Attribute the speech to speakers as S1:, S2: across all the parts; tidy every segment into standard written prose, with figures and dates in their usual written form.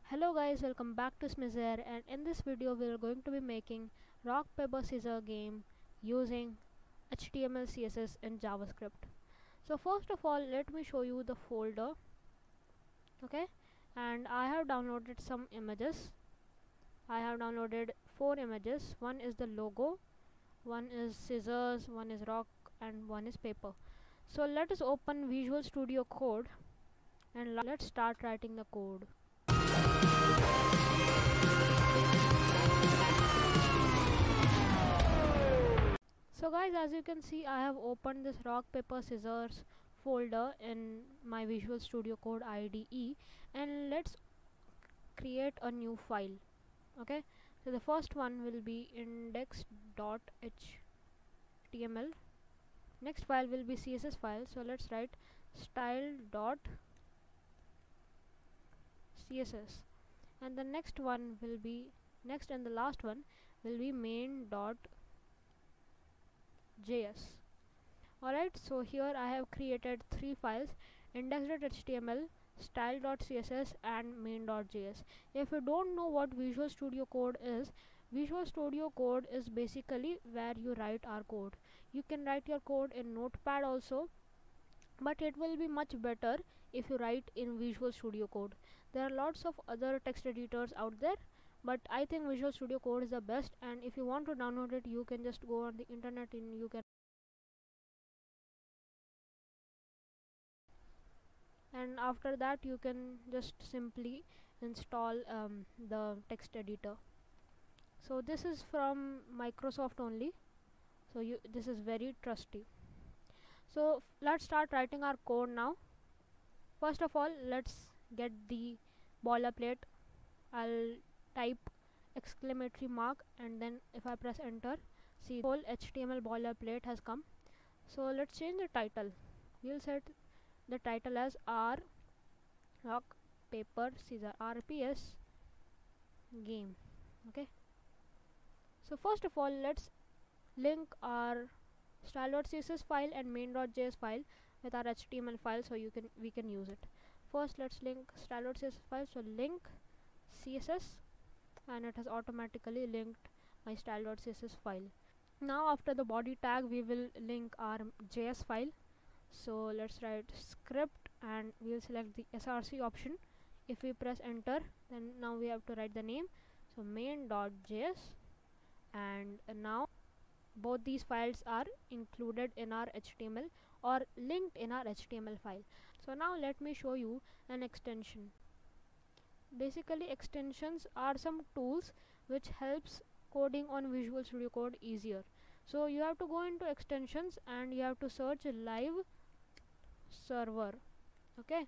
S1: Hello guys, welcome back to Smizer, and in this video we are going to be making rock paper scissors game using HTML, CSS and JavaScript. So first of all, let me show you the folder. Okay, and I have downloaded some images. I have downloaded 4 images. One is the logo, one is scissors, one is rock and one is paper. So let us open Visual Studio Code and let's start writing the code. So guys, as you can see, I have opened this rock paper scissors folder in my Visual Studio Code IDE, and let's create a new file. Okay, so the first one will be index.html. Next file will be CSS file, so let's write style.css, and the next one will be next and the last one will be main.js. Alright, so here I have created 3 files: index.html, style.css and main.js. If you don't know what Visual Studio Code is basically where you write our code. You can write your code in Notepad also, but it will be much better if you write in Visual Studio Code. There are lots of other text editors out there, but I think Visual Studio Code is the best, and if you want to download it, you can just go on the internet and you can, and after that you can just simply install the text editor. So this is from Microsoft only, so this is very trusty. So let's start writing our code now. First of all, let's get the boilerplate. I'll type exclamatory mark, and then if I press enter, see the whole HTML boilerplate has come. So let's change the title. We'll set the title as R rock paper scissor RPS game. Okay, so first of all, let's link our style.css file and main.js file with our HTML file so we can use it. First let's link style.css file, so link CSS, and it has automatically linked my style.css file. Now after the body tag we will link our JS file, so let's write script and we will select the src option. If we press enter, then now we have to write the name, so main.js, and now both these files are included in our HTML or linked in our HTML file. So now let me show you an extension. Basically, extensions are some tools which helps coding on Visual Studio Code easier. So you have to go into extensions and you have to search live server. Okay,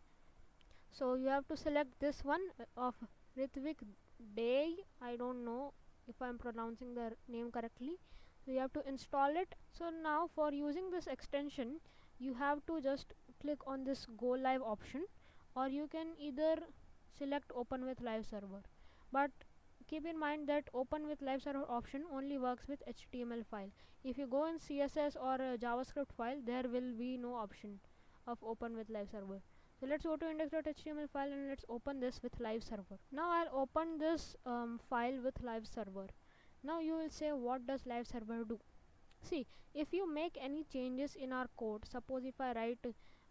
S1: so you have to select this one of Ritvik Day. I don't know if I'm pronouncing the name correctly. So you have to install it. So now for using this extension, you have to just click on this go live option, or you can either select open with live server, but keep in mind that open with live server option only works with HTML file. If you go in CSS or JavaScript file, there will be no option of open with live server. So let's go to index.html file and let's open this with live server. Now I'll open this file with live server. Now you will say, what does live server do? See, if you make any changes in our code, suppose if I write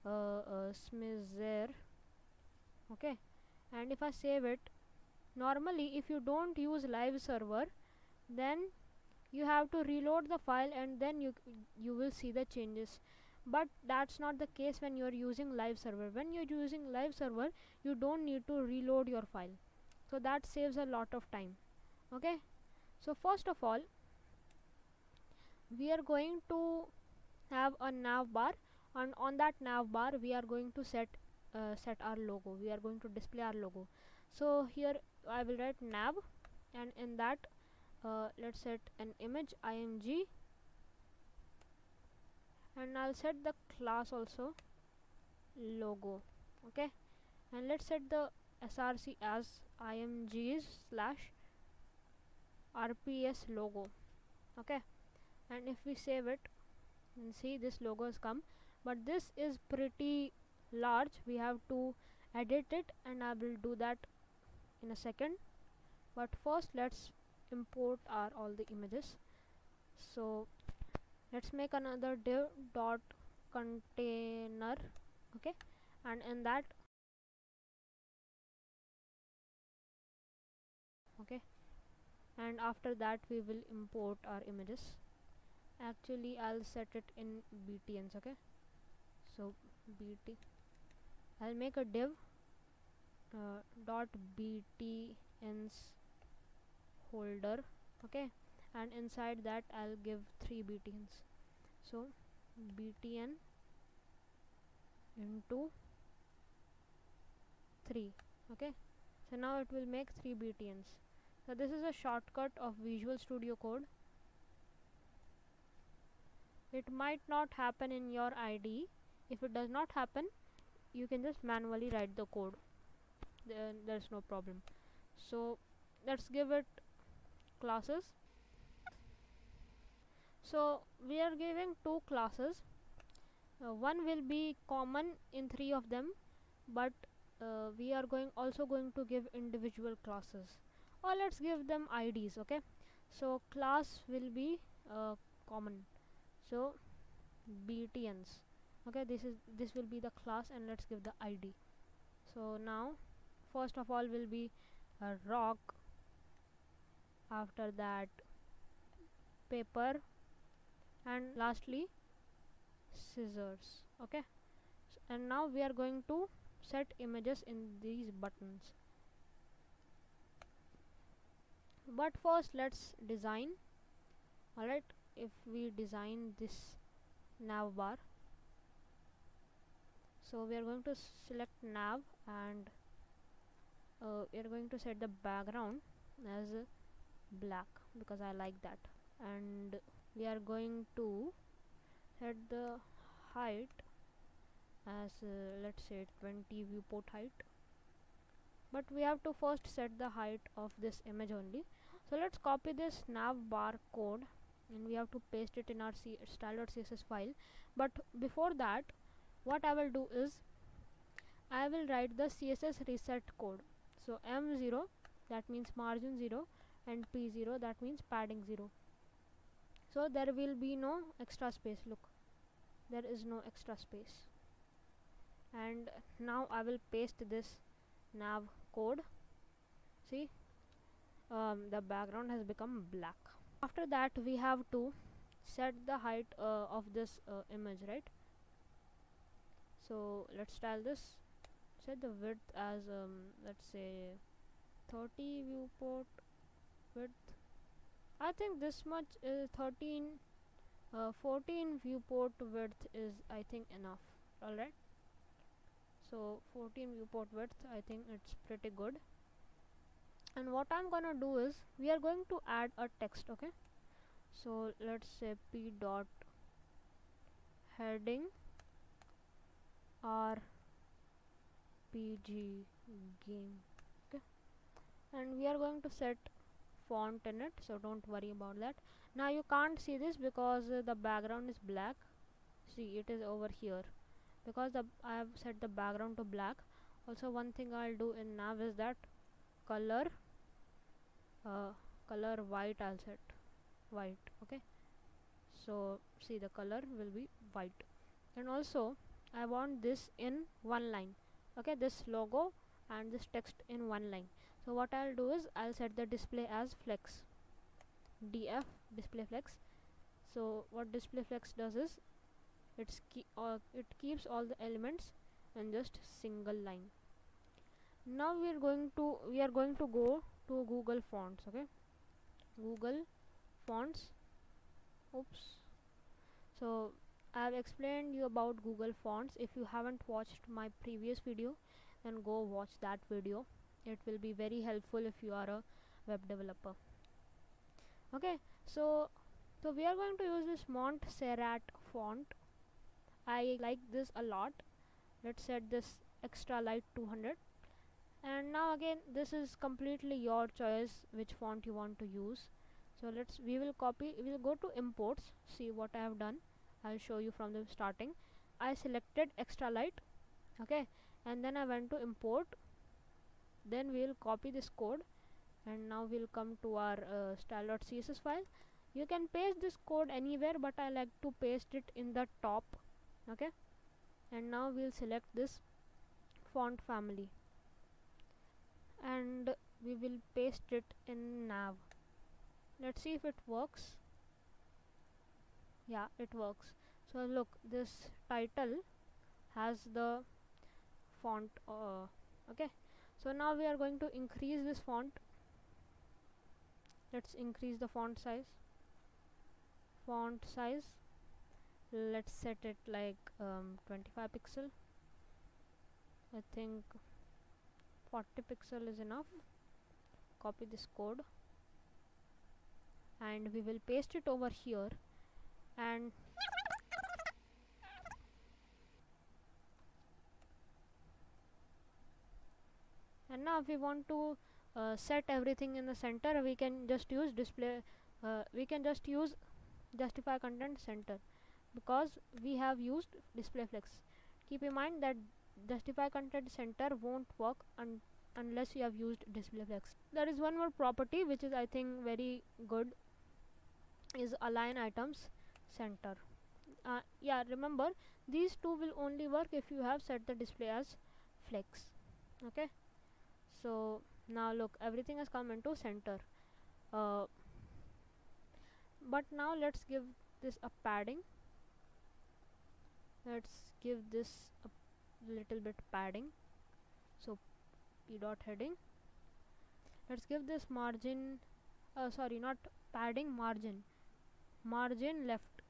S1: Smizer, okay, and if I save it, normally if you don't use live server, then you have to reload the file and then you will see the changes. But that's not the case when you are using live server. When you're using live server, you don't need to reload your file, so that saves a lot of time. Okay, so first of all, we are going to have a nav bar, and on that nav bar we are going to set our logo. We are going to display our logo. So here I will write nav, and in that let's set an image img, and I'll set the class also logo. Okay, and let's set the src as imgs slash rps logo. Okay, and if we save it, and see, this logo has come, but this is pretty large. We have to edit it, and I will do that in a second, but first let's import our all the images. So let's make another div dot container, okay, and in that, okay, and after that we will import our images. Actually I'll set it in btns, okay. So bt, I'll make a div dot btns holder, okay, and inside that I'll give 3 btns. So btn into 3, okay. So now it will make 3 btns. So this is a shortcut of Visual Studio Code. It might not happen in your IDE. If it does not happen, you can just manually write the code, then there's no problem. So let's give it classes. So we are giving 2 classes. One will be common in 3 of them, but we are also going to give individual classes, or let's give them IDs, okay. So class will be common, so btns, okay. This will be the class, and let's give the ID. So now first of all will be a rock, after that paper, and lastly scissors, okay. And now we are going to set images in these buttons, but first let's design. Alright, if we design this nav bar, so we are going to select nav, and we are going to set the background as black because I like that, and we are going to set the height as let's say 20 viewport height, but we have to first set the height of this image only. So let's copy this nav bar code, and we have to paste it in our style.css file. But before that, what I will do is I will write the CSS reset code. So M0, that means margin 0, and P0, that means padding 0. So there will be no extra space. Look, there is no extra space. And now I will paste this nav code. See, the background has become black. After that we have to set the height of this image, right? So let's style this. Set the width as let's say 30 viewport width. I think this much is 14 viewport width is I think enough. Alright, so 14 viewport width, I think it's pretty good. And what I'm gonna do is we are going to add a text, okay. So let's say p dot heading rpg game, okay, and we are going to set font in it, so don't worry about that. Now you can't see this because the background is black. See, it is over here because I have set the background to black. Also, one thing I'll do in nav is that color white, I'll set white, okay. So see, the color will be white, and also I want this in one line, okay, this logo and this text in one line. So what I'll do is I'll set the display as flex, df display flex. So what display flex does is it keeps all the elements in just single line. Now we are going to go to Google Fonts, okay. Google Fonts. Oops. So I have explained you about Google Fonts. If you haven't watched my previous video, then go watch that video. It will be very helpful if you are a web developer. Okay, so we are going to use this Montserrat font. I like this a lot. Let's set this extra light 200. And now again, this is completely your choice which font you want to use. So we will go to imports. See what I have done. I'll show you from the starting. I selected extra light, okay, and then I went to import then we'll copy this code, and now we'll come to our style.css file. You can paste this code anywhere, but I like to paste it in the top. Okay, and now we'll select this font family and we will paste it in nav. Let's see if it works. Yeah, it works. So look, this title has the font. Okay, so now we are going to increase this font. Let's increase the font size. Let's set it like 25 pixel. I think 40 pixel is enough. Copy this code and we will paste it over here, and now if we want to set everything in the center, we can just use justify content center, because we have used display flex. Keep in mind that justify content center won't work unless you have used display flex. There is one more property which is I think very good, is align items center. Yeah, remember these two will only work if you have set the display as flex. Okay, so now look, everything has come into center. But now let's give this a padding. Let's give this a little bit padding. So p dot heading. Let's give this margin, sorry, not padding, margin left,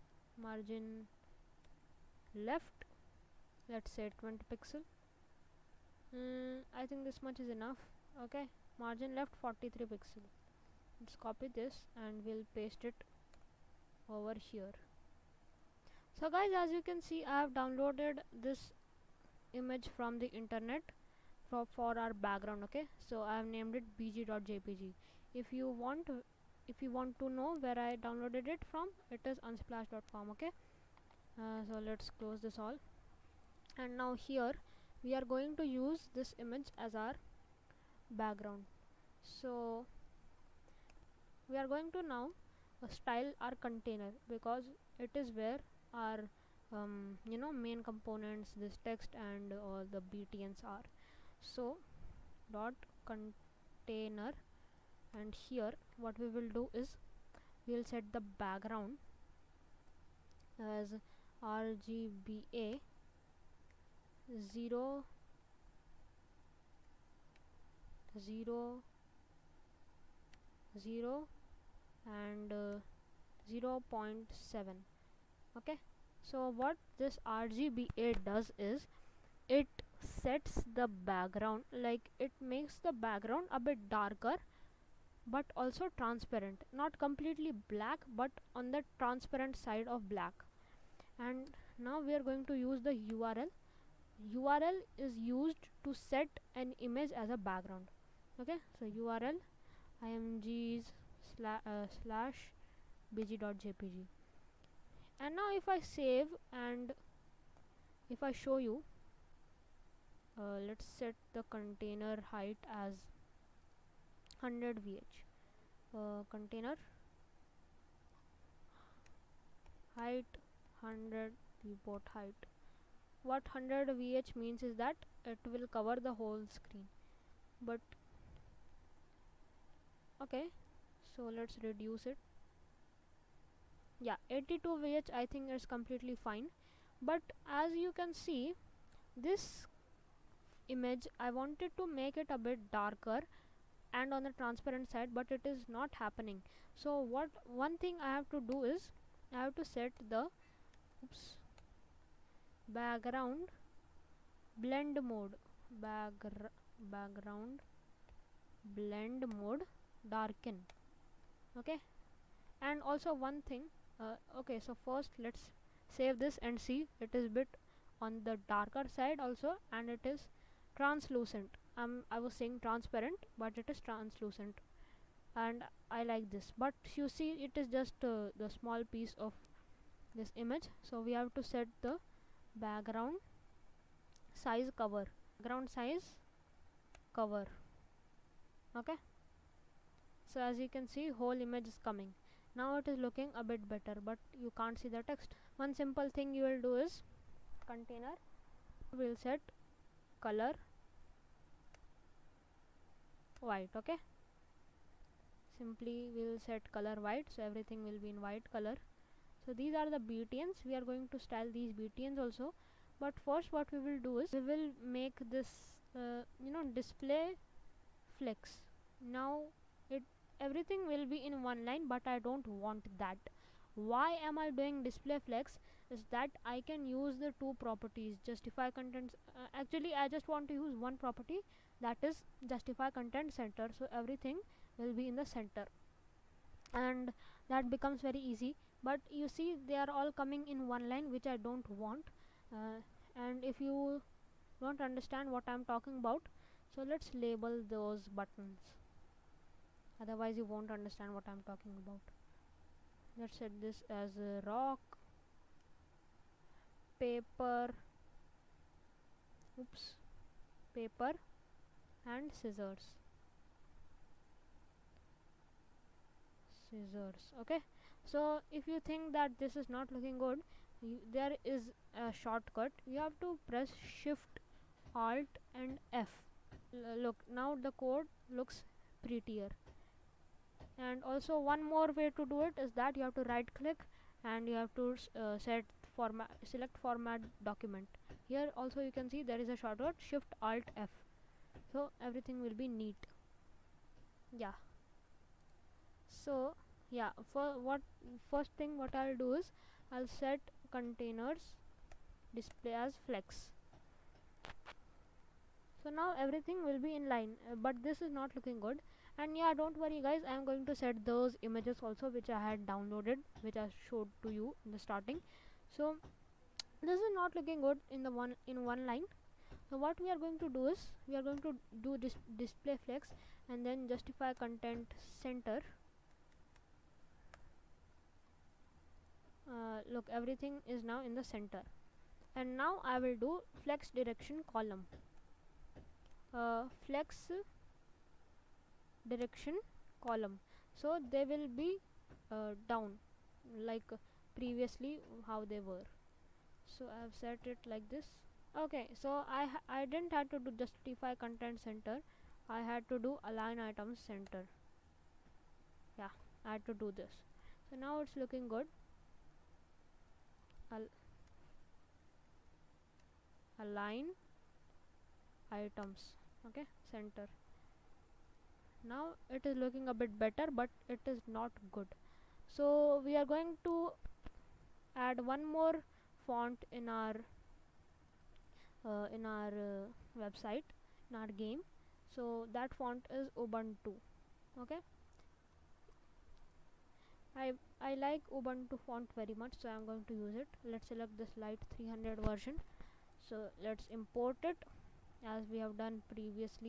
S1: let's say 20 pixel. I think this much is enough. Okay, margin left 43 pixel. Let's copy this and we'll paste it over here. So guys, as you can see, I have downloaded this image from the internet for our background. Okay, so I have named it bg.jpg. If you want to know where I downloaded it from, it is unsplash.com. okay, so let's close this all, and now here we are going to use this image as our background. So we are going to now style our container, because it is where our main components, this text and all the btns are. So dot container, and here what we will do is we'll set the background as RGBA 0 0 0 and 0.7. okay, so what this RGBA does is it sets the background, like it makes the background a bit darker but also transparent, not completely black but on the transparent side of black. And now we are going to use the URL is used to set an image as a background. Okay, so URL imgs slash bg.jpg, and now if I save and if I show you, let's set the container height as 100 vh, container height 100, viewport height. What 100 vh means is that it will cover the whole screen, but okay, so let's reduce it. Yeah, 82 vh I think is completely fine. But as you can see, this image I wanted to make it a bit darker and on the transparent side, but it is not happening. So one thing I have to do is I have to set the background blend mode, background blend mode darken. Okay, and also one thing, okay, so first let's save this and see, it is bit on the darker side also, and it is translucent. I was saying transparent, but it is translucent, and I like this. But you see, it is just the small piece of this image, so we have to set the background size cover cover. Okay, so as you can see, whole image is coming. Now it is looking a bit better, but you can't see the text. One simple thing you will do is container will set color white. Okay, simply we'll set color white, so everything will be in white color. So these are the btns. We are going to style these btns also, but first what we will do is we will make this display flex. Now it everything will be in one line, but I don't want that. Why am I doing display flex? Is that I can use the two properties, justify contents. Actually I just want to use one property, that is justify content center, so everything will be in the center, and that becomes very easy. But you see, they are all coming in one line, which I don't want. And if you don't understand what I'm talking about, so let's label those buttons, otherwise you won't understand what I'm talking about. Let's set this as rock, paper, oops, paper and scissors. Okay, so if you think that this is not looking good, there is a shortcut. You have to press shift alt and F. Look, now the code looks prettier. And also one more way to do it is that you have to right click and you have to select format document. Here also you can see there is a shortcut, shift alt F, so everything will be neat. Yeah, so yeah, for what first thing what I'll do is I'll set containers display as flex. So now everything will be in line, but this is not looking good. And yeah, don't worry guys, I am going to set those images also which I had downloaded, which I showed to you in the starting. So this is not looking good in the one line. So what we are going to do is we are going to do this display flex and then justify content center. Look, everything is now in the center. And now I will do flex direction column. Flex direction column, so they will be down like previously how they were. So I have set it like this. Okay, so I didn't have to do justify content center, I had to do align items center. Yeah, I had to do this. So now it's looking good. I'll align items, okay, center. Now it is looking a bit better, but it is not good. So we are going to add one more font in our website, in our game. So that font is Ubuntu. Okay, I like Ubuntu font very much, so I'm going to use it. Let's select this Lite 300 version. So let's import it as we have done previously.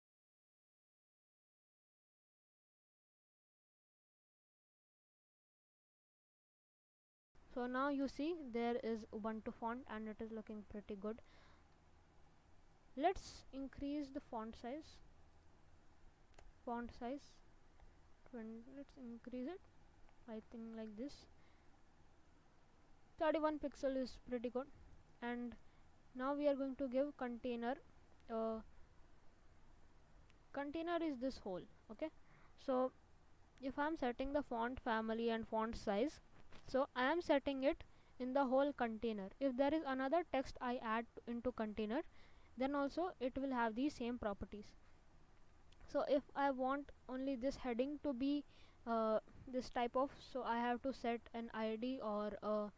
S1: So now you see there is Ubuntu font and it is looking pretty good. Let's increase the font size. Let's increase it, I think like this. 31 pixel is pretty good. And now we are going to give container. Container is this whole. Okay, so if I am setting the font family and font size, so I am setting it in the whole container. If there is another text I add into container, then also it will have the same properties. So if I want only this heading to be this type of, so I have to set an ID or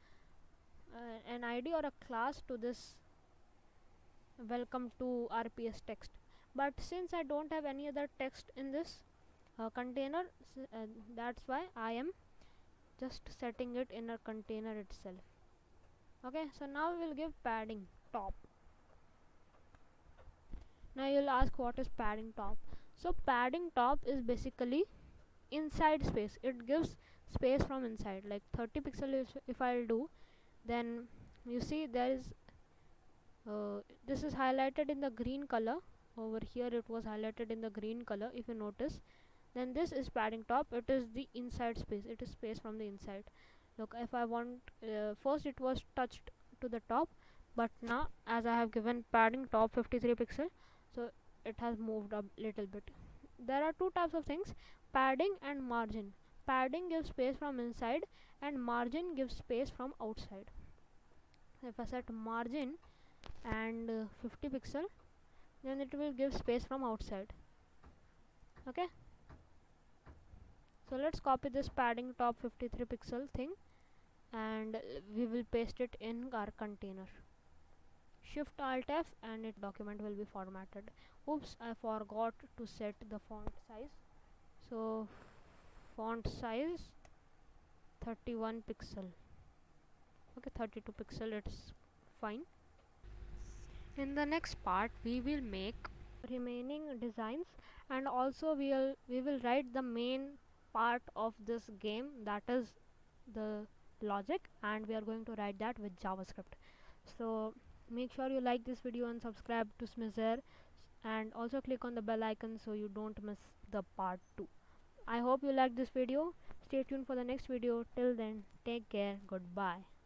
S1: a class to this welcome to RPS text. But since I don't have any other text in this container, that's why I am just setting it in a container itself. Okay, so now we will give padding top. Now you will ask, what is padding top? So padding top is basically inside space. It gives space from inside, like 30 pixels. If I'll do, then you see there is this is highlighted in the green color. over here it was highlighted in the green color, if you notice, then this is padding top. It is the inside space, it is space from the inside. Look, if I want, first it was touched to the top, but now as I have given padding top 53 pixel, so it has moved up little bit. There are two types of things, padding and margin. Padding gives space from inside and margin gives space from outside. If I set margin and 50 pixel, then it will give space from outside. Okay, so let's copy this padding top 53 pixel thing and we will paste it in our container. Shift Alt F and it document will be formatted. Oops, I forgot to set the font size. So font size 31 pixel. Okay, 32 pixel, it's fine. In the next part we will make remaining designs, and also we will write the main part of this game, that is the logic, and we are going to write that with JavaScript. So make sure you like this video and subscribe to Smizer, and also click on the bell icon so you don't miss the part 2. I hope you like this video. Stay tuned for the next video. Till then, take care. Goodbye.